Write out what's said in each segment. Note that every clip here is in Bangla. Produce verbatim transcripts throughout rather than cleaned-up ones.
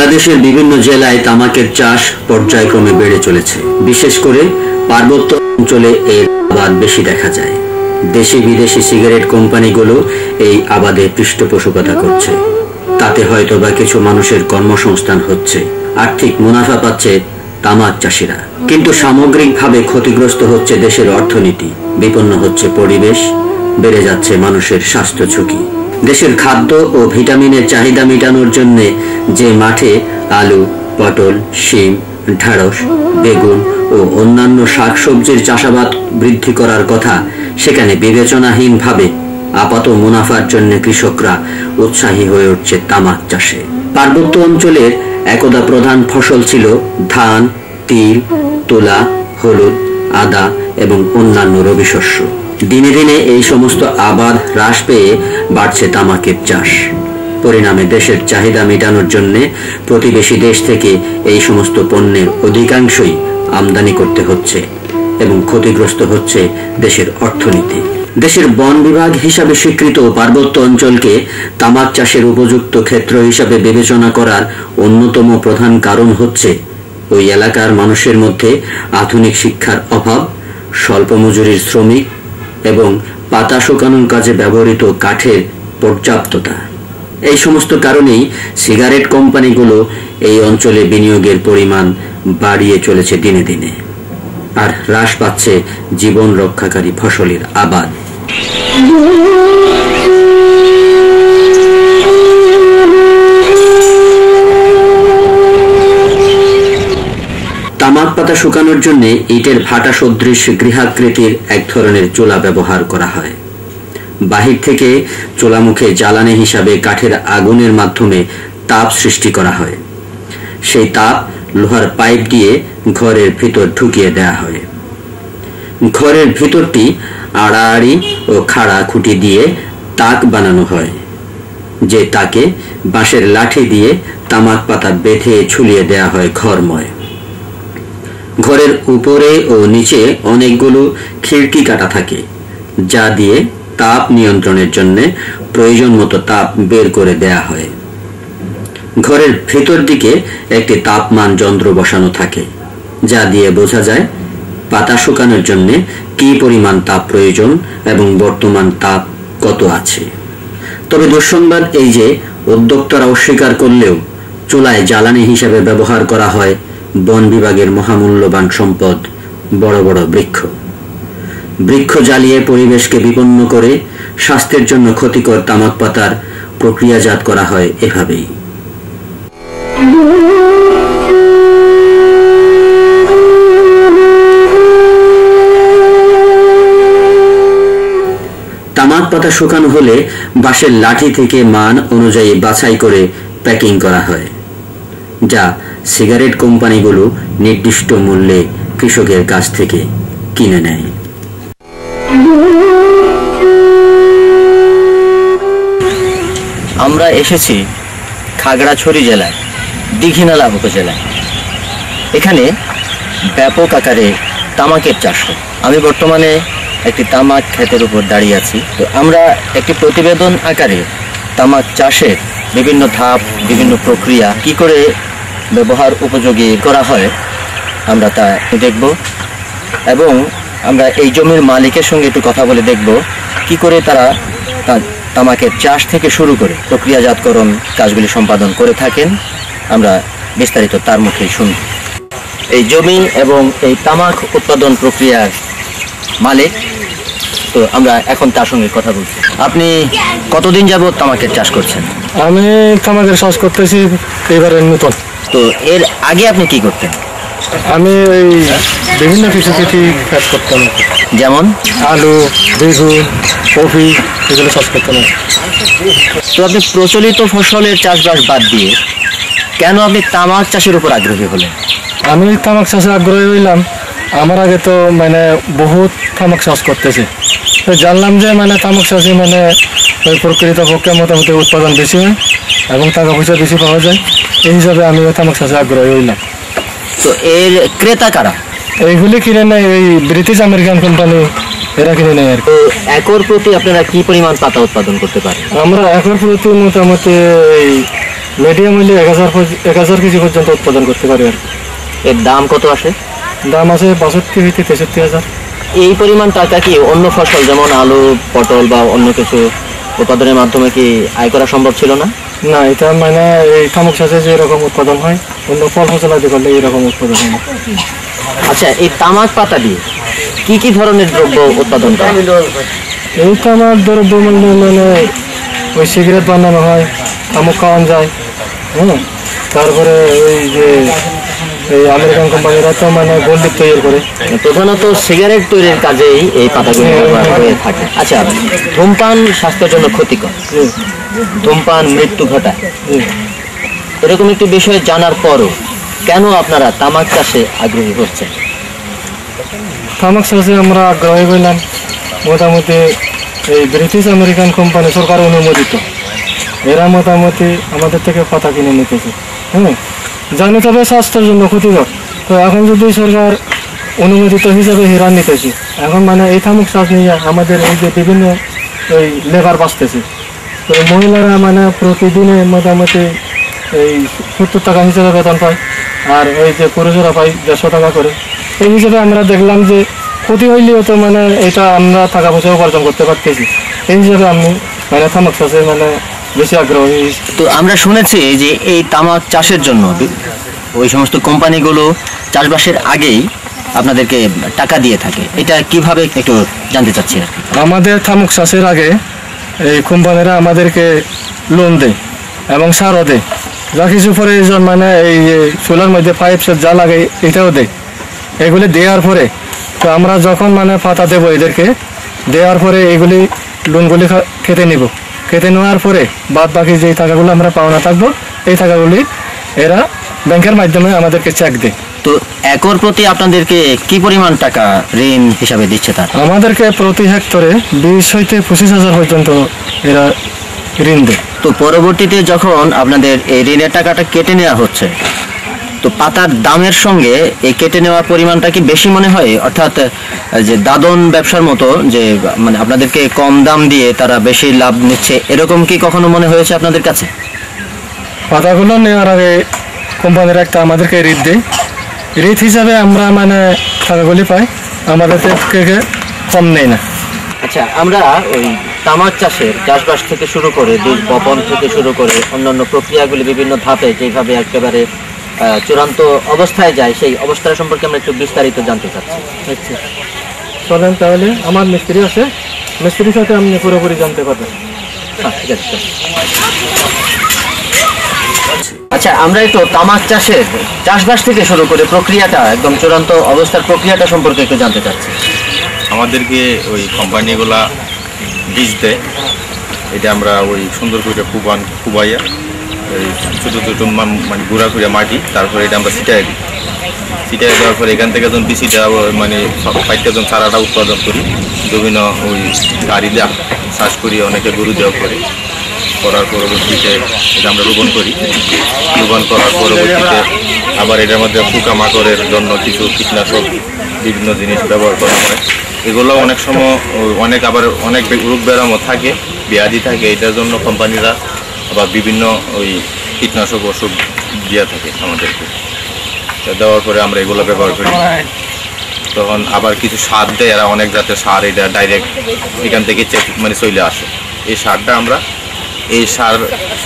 বাংলাদেশের বিভিন্ন জেলায় তামাকের চাষ পর্যায়ক্রমে বেড়ে চলেছে। বিশেষ করে পার্বত্য অঞ্চলে এর আবাদ বেশি দেখা যায়। দেশি বিদেশি সিগারেট কোম্পানিগুলো এই আবাদে পৃষ্ঠপোষকতা করছে। তাতে হয়তো বা কিছু মানুষের কর্মসংস্থান হচ্ছে, আর্থিক মুনাফা পাচ্ছে তামাক চাষিরা। কিন্তু সামগ্রিকভাবে ক্ষতিগ্রস্ত হচ্ছে দেশের অর্থনীতি, বিপন্ন হচ্ছে পরিবেশ, বেড়ে যাচ্ছে মানুষের স্বাস্থ্য ঝুঁকি। দেশের খাদ্য ও ভিটামিনের চাহিদা মেটানোর জন্য যে মাঠে আলু, পটল, শিম, ঢেঁড়স, বেগুন ও অন্যান্য শাকসবজির চাষাবাদ বৃদ্ধি করার কথা, সেখানে বিবেচনাহীনভাবে আপাত মুনাফার জন্য কৃষকরা উৎসাহী হয়ে উঠছে তামাক চাষে। পার্বত্য অঞ্চলের একদা প্রধান ফসল ছিল ধান, তিল, তুলা, হলুদ, আদা এবং অন্যান্য রবি শস্য। দিনে দিনে এই সমস্ত আবাদ হ্রাস পেয়ে বাড়ছে তামাকের চাষ। পরিণামে দেশের চাহিদা মেটানোর জন্য প্রতিবেশী দেশ থেকে এই সমস্ত পণ্যের অধিকাংশই আমদানি করতে হচ্ছে এবং ক্ষতিগ্রস্ত হচ্ছে দেশের অর্থনীতি। দেশের বন বিভাগ হিসাবে স্বীকৃত পার্বত্য অঞ্চলকে তামাক চাষের উপযুক্ত ক্ষেত্র হিসাবে বিবেচনা করার অন্যতম প্রধান কারণ হচ্ছে ওই এলাকার মানুষের মধ্যে আধুনিক শিক্ষার অভাব, স্বল্প মজুরির শ্রমিক এবং পাতা শুকানোর কাজে ব্যবহৃত কাঠের পর্যাপ্ততা। এই সমস্ত কারণেই সিগারেট কোম্পানিগুলো এই অঞ্চলে বিনিয়োগের পরিমাণ বাড়িয়ে চলেছে দিনে দিনে, আর হ্রাস পাচ্ছে জীবন রক্ষাকারী ফসলের আবাদ। তামাক পাতা শুকানোর জন্য ইটের ভাটা সদৃশ গৃহাকৃতির এক ধরনের চুলা ব্যবহার করা হয়। বাহির থেকে চুলামুখে জ্বালানি হিসাবে কাঠের আগুনের মাধ্যমে তাপ সৃষ্টি করা হয়। সেই তাপ লোহার পাইপ দিয়ে ঘরের ভিতর ঢুকিয়ে দেয়া হয়। ঘরের ভিতরটি আড়াআড়ি ও খাড়া খুঁটি দিয়ে তাক বানানো হয়, যে তাকে বাঁশের লাঠি দিয়ে তামাক পাতা বেঁধে ঝুলিয়ে দেয়া হয় ঘরময়। ঘরের উপরে ও নিচে অনেকগুলো খিড়কি কাটা থাকে, যা দিয়ে তাপ নিয়ন্ত্রণের জন্য প্রয়োজন মতো তাপ বের করে দেয়া হয়। ঘরের ভেতর দিকে একটি তাপমান যন্ত্র বসানো থাকে, যা দিয়ে বোঝা যায় পাতা শুকানোর জন্য কি পরিমাণ তাপ প্রয়োজন এবং বর্তমান তাপ কত আছে। তবে দুঃসংবাদ এই যে, উদ্যোক্তারা অস্বীকার করলেও চুলায় জ্বালানি হিসেবে ব্যবহার করা হয় বন বিভাগের মহামূল্যবান সম্পদ বড় বড় বৃক্ষ। বৃক্ষ জ্বালিয়ে পরিবেশকে বিপন্ন করে স্বাস্থ্যের জন্য ক্ষতিকর তামাক পাতার প্রক্রিয়াজাত করা হয় এভাবেই। তামাক পাতা শুকানো হলে বাঁশের লাঠি থেকে মান অনুযায়ী বাছাই করে প্যাকিং করা হয়, যা সিগারেট কোম্পানিগুলো নির্দিষ্ট মূল্যে কৃষকের কাছ থেকে কিনে নেয়। আমরা এসেছি খাগড়াছড়ি জেলায় দীঘিনালা উপজেলায়। এখানে ব্যাপক আকারে তামাকের চাষ হয়। আমি বর্তমানে একটি তামাক ক্ষেতের উপর দাঁড়িয়ে আছি। তো আমরা একটি প্রতিবেদন আকারে তামাক চাষের বিভিন্ন ধাপ, বিভিন্ন প্রক্রিয়া কি করে ব্যবহার উপযোগী করা হয় আমরা তা দেখব, এবং আমরা এই জমির মালিকের সঙ্গে একটু কথা বলে দেখব কি করে তারা তামাকের চাষ থেকে শুরু করে প্রক্রিয়াজাতকরণ কাজগুলি সম্পাদন করে থাকেন। আমরা বিস্তারিত তার মুখেই শুনব। এই জমি এবং এই তামাক উৎপাদন প্রক্রিয়ার মালিক, তো আমরা এখন তার সঙ্গে কথা বলছি। আপনি কতদিন যাবত তামাকের চাষ করছেন? আমি তামাকের চাষ করতেছি এবারে নতুন। তো এর আগে আপনি কি করতেন? আমি ওই বিভিন্ন কিছু কিছু চাষ করতাম, যেমন আলু, বেগুন, কফি, এগুলো চাষ করতাম। তো আপনি প্রচলিত ফসলের চাষবাস বাদ দিয়ে কেন আপনি তামাক চাষের উপর আগ্রহী হলেন? আমি তামাক চাষে আগ্রহী হইলাম, আমার আগে তো মানে বহুত তামাক চাষ করতেছে। তো জানলাম যে মানে তামাক চাষে মানে ওই প্রকৃত পক্ষে মোটামুটি উৎপাদন বেশি হয় এবং টাকা পয়সা বেশি পাওয়া যায়। এই হিসাবে আমি তামাক চাষে আগ্রহী হইলাম। তো এর ক্রেতা কারা? এইগুলি কিনে নেয় ওই ব্রিটিশ আমেরিকান কোম্পানি, এরা কিনে নেয় আর কি। তো একর প্রতি আপনারা কি পরিমাণ পাতা উৎপাদন করতে পারেন? আমরা একর প্রতি মোটামুটি মিডিয়াম হইলে এক হাজার এক হাজার কেজি পর্যন্ত উৎপাদন করতে পারি আর কি। এর দাম কত আসে? দাম আছে বাষট্টি হইতে তেষট্টি হাজার। এই পরিমাণ টাকা কি অন্য ফসল যেমন আলু, পটল বা অন্য কিছু উৎপাদনের মাধ্যমে কি আয় করা সম্ভব ছিল না? না, এটা মানে এই তামাক চাষে যে এরকম উৎপাদন হয় অন্য ফল ফসল আদি করলে এরকম উৎপাদন হয় না। আচ্ছা, এই তামাক পাতা দিয়ে কি কি ধরনের দ্রব্য উৎপাদন করা হয়? এই তামাক দ্রব্য মানে মানে ওই সিগারেট বানানো হয়, তামাক খাওয়ান যায়। হ্যাঁ, তারপরে ওই যে এই আমেরিকান কোম্পানিরা তো মানে গোল্ড তৈরি করে, প্রধানত সিগারেট তৈরির কাজেই এই পাতাগুলো ব্যবহার হয়ে থাকে। আচ্ছা, ধূমপান স্বাস্থ্যের জন্য ক্ষতিকর, ধূমপান মৃত্যু ঘটায়, এরকম একটি বিষয় জানার পরও কেন আপনারা তামাক চাষে আগ্রহী হচ্ছেন? তামাক চাষে আমরা আগ্রহী হইলাম মোটামুটি এই ব্রিটিশ আমেরিকান কোম্পানি সরকার অনুমোদিত, এরা মোটামুটি আমাদের থেকে পাতা কিনে নিতেছে। হ্যাঁ, জানি তবে স্বাস্থ্যের জন্য ক্ষতিকর, তো এখন যদি সরকার অনুমোদিত হিসাবে হিরা নিতেছে, এখন মানে এই তামাক চাষ নিয়ে আমাদের এই যে বিভিন্ন এই লেবার বাঁচতেছে। তো মহিলারা মানে প্রতিদিনে মোটামুটি এই সত্তর টাকা হিসাবে বেতন পায়, আর এই যে পুরুষেরা পায় দেড়শো টাকা করে। এই হিসেবে আমরা দেখলাম যে ক্ষতি হইলেও তো মানে এটা আমরা টাকা পয়সা উপার্জন করতে পারতেছি, এই হিসাবে আমি মানে তামাক চাষে মানে বেশি আগ্রহী। তো আমরা শুনেছি যে এই তামাক চাষের জন্য ওই সমস্ত কোম্পানিগুলো চাষবাসের আগেই আপনাদেরকে টাকা দিয়ে থাকে, এটা কিভাবে একটু জানতে চাচ্ছি আর কি। আমাদের তামাক চাষের আগে এই কোম্পানিরা আমাদেরকে লোন দেয় এবং সারও দেয়, যা কিছু প্রয়োজন মানে এই যে চুলার মধ্যে পাইপ সেট যা লাগে এটাও দেয়। এগুলি দেওয়ার পরে তো আমরা যখন মানে পাতা দেবো এদেরকে, দেওয়ার পরে এগুলি লোনগুলি কেটে নিব, কেটে নেওয়ার পরে বাদ বাকি যে টাকাগুলো আমরা পাওনা থাকবো এই টাকাগুলি এরা ব্যাংকের মাধ্যমে আমাদেরকে চেক দেয়। তো একর প্রতি আপনাদেরকে কি পরিমাণ টাকা ঋণ হিসাবে দিচ্ছে তার? আমাদেরকে প্রতি হেক্টরে বিশ হইতে পঁচিশ হাজার পর্যন্ত এরা ঋণ দেয়। তো পরবর্তীতে যখন আপনাদের এই ঋণের টাকাটা কেটে নেওয়া হচ্ছে, তো পাতার দামের সঙ্গে এই কেটে নেওয়ার পরিমাণটা কি বেশি মনে হয়? অর্থাৎ যে দাদন ব্যবসার মতো যে মানে আপনাদেরকে কম দাম দিয়ে তারা বেশি লাভ নিচ্ছে, এরকম কি কখনো মনে হয়েছে আপনাদের কাছে? পাতাগুলো নেওয়ার আগে কোম্পানির একটা আমাদেরকে ঋণ দেয়, ঋণ হিসাবে আমরা মানে টাকাগুলি পাই, আমাদের থেকে কম নেই না। আচ্ছা, আমরা ওই তামাক চাষের চাষবাস থেকে শুরু করে বীজ বপন থেকে শুরু করে অন্যান্য প্রক্রিয়াগুলি বিভিন্ন ধাপে যেভাবে একেবারে চূড়ান্ত অবস্থায় যায়, সেই অবস্থা সম্পর্কে আমরা একটু বিস্তারিত জানতে চাচ্ছি। আচ্ছা, চলেন তাহলে, আমার মিস্ত্রি আছে, মিস্ত্রির সাথে আপনি পুরোপুরি জানতে পারবেন। হ্যাঁ, ঠিক আছে। আচ্ছা, আমরা একটু তামাক চাষের চাষবাস থেকে শুরু করে প্রক্রিয়াটা একদম চূড়ান্ত অবস্থার প্রক্রিয়াটা সম্পর্কে একটু জানতে চাচ্ছি। আমাদেরকে ওই কোম্পানিগুলা বীজ দেয়, এটা আমরা ওই সুন্দর করে কুবান কুবাইয়া ওই ছোটো ছোটো মানে গুঁড়া করে মাটি, তারপরে এটা আমরা ছিটাই দিই। ছিটাই দেওয়ার পরে এখান থেকে যখন বিচিটা মানে ফাইটটা যখন চারাটা উৎপাদন করি, বিভিন্ন ওই গাড়ি দেওয়া চাষ করি, অনেকে গরু দেওয়া করে, করার পরবর্তীতে এটা আমরা রোপণ করি। রোপণ করার পরবর্তীতে আবার এটার মধ্যে পোকামাকড়ের জন্য কিছু কীটনাশক বিভিন্ন জিনিস ব্যবহার করা হয়। এগুলো অনেক সময় অনেক আবার অনেক রোগ ব্যারামও থাকে, ব্যাধি থাকে, এটার জন্য কোম্পানিরা আবার বিভিন্ন ওই কীটনাশক ওষুধ দেওয়া থাকে আমাদেরকে। দেওয়ার পরে আমরা এগুলো ব্যবহার করি। তখন আবার কিছু সার দেয়, এরা অনেক জাতের সার, এটা ডাইরেক্ট এখান থেকে চেক মানে চলে আসে। এই সারটা আমরা এই সার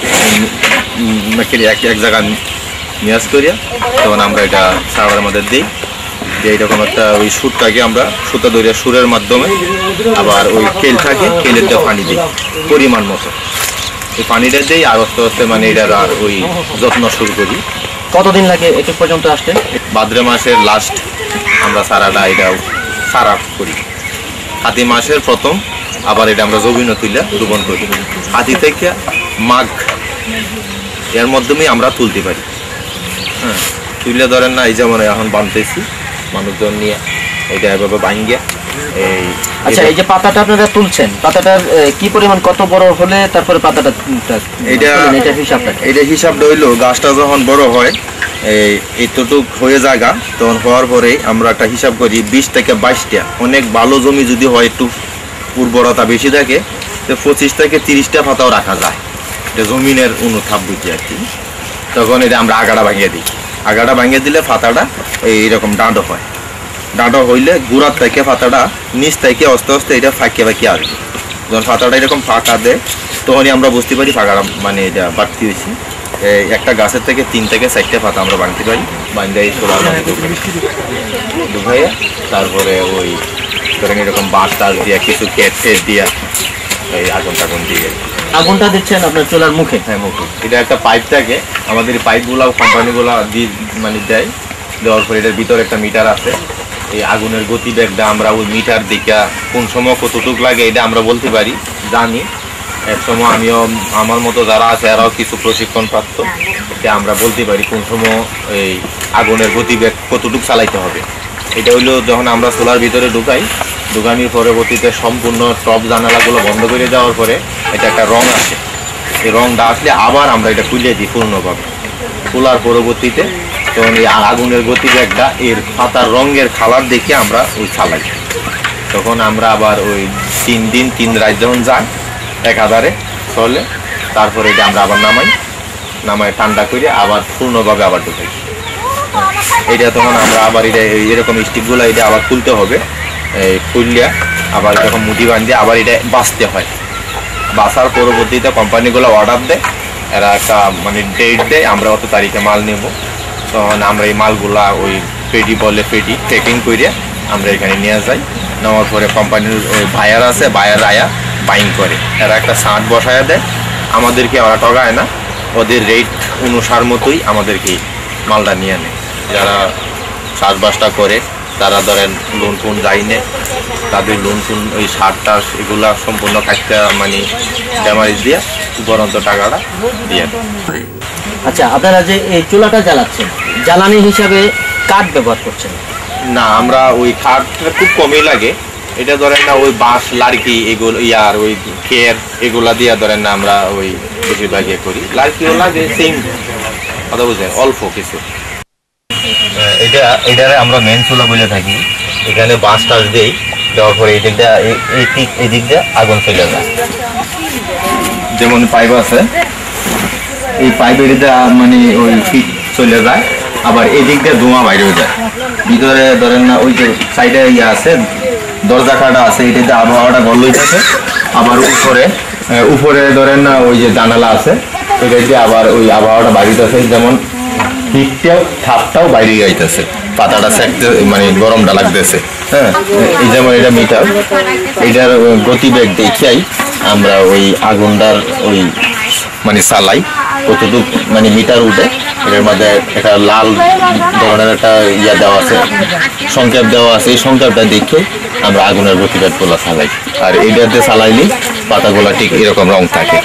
এক এক জায়গায় নিয়াজ করিয়া তখন আমরা এটা সারের মধ্যে দিই, যে এইরকম একটা ওই সুরটাকে আমরা সুতা ধরিয়া সুরের মাধ্যমে আবার ওই কেল থাকে, কেলের দিয়ে পানি দিই পরিমাণ মতো। এই পানিটা দিই আর আস্তে আস্তে মানে এটার আর ওই যত্ন শুরু করি। কতদিন লাগে এটি পর্যন্ত আসতে? ভাদ্র মাসের লাস্ট আমরা সারাটা এটা সারা করি, কাতি মাসের প্রথম আবার এটা আমরা জমিন তুলে রোপণ করি। কাতি থেকে মাঘ এর মাধ্যমে আমরা তুলতে পারি। হ্যাঁ, তুলে ধরেন না, এই যেমন এখন বানতেছি মানুষজন নিয়ে, এটা এভাবে বাঙ্গিয়া এই। আচ্ছা, এই যে পাতাটা আপনারা তুলছেন, পাতাটার কি পরিমাণ কত বড় হলে তারপরে পাতাটা এটা এটা হিসাবটা এটা হিসাবটা হইলো গাছটা যখন বড় হয় এই এতটুক হয়ে জায়গা, তখন হওয়ার পরে আমরা একটা হিসাব করি বিশ থেকে বাইশটা। অনেক ভালো জমি যদি হয়, একটু উর্বরতা বেশি থাকে, তো পঁচিশ থেকে তিরিশটা পাতাও রাখা যায়। এটা জমিনের অনুতাপ বুঝি আর কি। তখন এটা আমরা আগাড়া ভাঙিয়ে দিই। আগাড়া ভাঙিয়ে দিলে পাতাটা এইরকম ডাঁটো হয়। ডাঁটো হইলে গুড়ার থেকে পাতাটা নিচ থেকে আস্তে আস্তে এটা ফাঁকিয়ে ফাঁকিয়ে আসবে। যখন পাতাটা এরকম ফাঁকা দেয় তখনই আমরা বুঝতে পারি ফাঁকাটা মানে এটা বাড়তি হয়েছে। একটা গাছের থেকে তিন থেকে চারটে পাতা আমরা বাঁধতে পারি। বাঁধতে এই সোলার মানে ঢুকাইয়া তারপরে ওই ধরেন এরকম বাঁশ টাস দিয়া কিছু কেট টেট দিয়া এই আগুন টাগুন দিয়ে আগুনটা দিচ্ছেন আপনার চুলার মুখে? হ্যাঁ মুখে। এটা একটা পাইপ থাকে, আমাদের এই পাইপগুলো কোম্পানিগুলো দিয়ে মানে দেয়। দেওয়ার পরে এটার ভিতরে একটা মিটার আছে। এই আগুনের গতিবেগটা আমরা ওই মিটার দিকে কোন সময় কতটুকু লাগে এটা আমরা বলতে পারি, জানি। এক সময় আমিও আমার মতো যারা আছে এরাও কিছু প্রশিক্ষণ প্রাপ্ত, এটা আমরা বলতে পারি কোন সময় এই আগুনের গতিবেগ কতটুকু চালাইতে হবে। এটা হইলো যখন আমরা সোলার ভিতরে ঢুকাই, ঢুকানোর পরবর্তীতে সম্পূর্ণ টপ জানালাগুলো বন্ধ করে দেওয়ার পরে এটা একটা রং আসে। এই রংটা আসলে আবার আমরা এটা খুলে দিই পূর্ণভাবে। খোলার পরবর্তীতে তখন এই আগুনের গতিবেগটা এর পাতার রঙের কালার দেখে আমরা ওই চালাই। তখন আমরা আবার ওই তিন দিন তিন রাত যখন যাই এক আধারে চলে, তারপরে এটা আমরা আবার নামাই, নামাই ঠান্ডা করে আবার পূর্ণভাবে আবার ঢুকাই। এটা তখন আমরা আবার এটা এরকম স্টিকগুলো এটা আবার খুলতে হবে। এই খুললিয়া আবার যখন মুঠি বাঁধে আবার এটা বাঁচতে হয়। বাঁচার পরবর্তীতে কোম্পানিগুলো অর্ডার দেয়, এরা একটা মানে ডেট দেয় আমরা অত তারিখে মাল নেব। তখন আমরা এই মালগুলা ওই পেটি বলে পেটি প্যাকিং করে আমরা এখানে নিয়ে যাই। নেওয়ার পরে কোম্পানির ওই বায়ার আছে, বায়ার আয়া বাইং করে, এরা একটা ছাঁট বসায় দেয়। আমাদেরকে ওরা ঠগায় না, ওদের রেট অনুসার মতোই আমাদেরকে মালটা নিয়ে নেয়। যারা চাষবাসটা করে তারা ধরেন লোন ফোন যায়নি, তাদের লোন ফোন ওই সার টাস এগুলা সম্পূর্ণ কাজটা মানে ড্যামারেজ দিয়ে উপরন্ত টাকাটা দিয়ে দেয়। আচ্ছা, আপনারা যে এই চুলাটা জ্বালাচ্ছেন জ্বালানি হিসাবে কাঠ ব্যবহার করছেন? না, আমরা ওই কাঠটা খুব কমই লাগে। এটা ধরেন না ওই বাঁশ লাড়কি এগুলো ইয়ার ওই খের এগুলা দিয়ে ধরেন না আমরা ওই বেশিরভাগ ইয়ে করি। লাড়কিও লাগে সেম কথা বুঝলেন, অল্প কিছু। এটা এটারে আমরা মেন চুলা বলে থাকি। এখানে বাঁশ টাস দেই, দেওয়ার পরে এই দিকটা এই ঠিক এই দিক দিয়ে আগুন চলে যায়। যেমন পাইপ আছে, এই পাইপের মানে ওই ফিট চলে যায়, আবার এই দিক দিয়ে ধোঁয়া বাইরেও যায়। ভিতরে ধরেন না ওই যে সাইডে ইয়ে আছে দরজা কাটা আছে, এটাতে আবহাওয়াটা গল হইতেছে। আবার উপরে উপরে ধরেন না ওই যে জানালা আছে, এটা দিয়ে আবার ওই আবহাওয়াটা বাড়িতেছে, যেমন হিটটাও ঠাপটাও বাইরে যাইতেছে, পাতাটা সেকতে মানে গরমটা লাগতেছে। হ্যাঁ, এই যেমন এটা মিটার, এটার গতিবেগ দেখিয়াই আমরা ওই আগুনটার ওই মানে চালাই কতটুকু মানে মিটার উঠে। এটার মধ্যে একটা লাল ধরনের একটা ইয়া দেওয়া আছে, সংক্ষেপ দেওয়া আছে। এই সংক্ষেপটা দেখে আমরা আগুনের গতিবেগগুলো চালাই, আর এইটাতে চালাইলে পাতাগুলো ঠিক এরকম রং থাকে।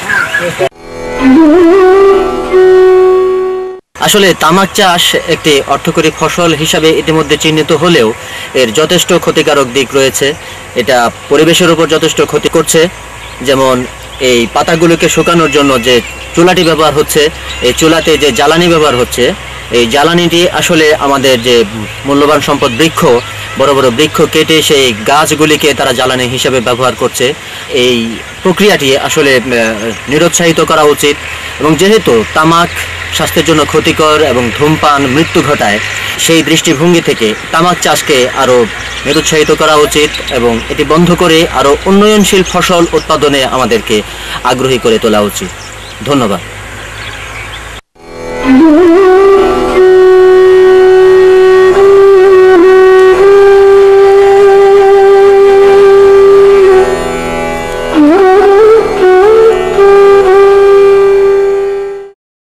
আসলে তামাক চাষ একটি অর্থকরী ফসল হিসাবে ইতিমধ্যে চিহ্নিত হলেও এর যথেষ্ট ক্ষতিকারক দিক রয়েছে। এটা পরিবেশের উপর যথেষ্ট ক্ষতি করছে। যেমন এই পাতাগুলোকে শুকানোর জন্য যে চুলাটি ব্যবহার হচ্ছে, এই চুলাতে যে জ্বালানি ব্যবহার হচ্ছে, এই জ্বালানিটি আসলে আমাদের যে মূল্যবান সম্পদ বৃক্ষ, বড় বড় বৃক্ষ কেটে সেই গাছগুলিকে তারা জ্বালানি হিসেবে ব্যবহার করছে। এই প্রক্রিয়াটি আসলে নিরুৎসাহিত করা উচিত। এবং যেহেতু তামাক স্বাস্থ্যের জন্য ক্ষতিকর এবং ধূমপান মৃত্যু ঘটায়, সেই দৃষ্টিভঙ্গি থেকে তামাক চাষকে আরও নিরুৎসাহিত করা উচিত এবং এটি বন্ধ করে আরও উন্নয়নশীল ফসল উৎপাদনে আমাদেরকে আগ্রহী করে তোলা উচিত। ধন্যবাদ।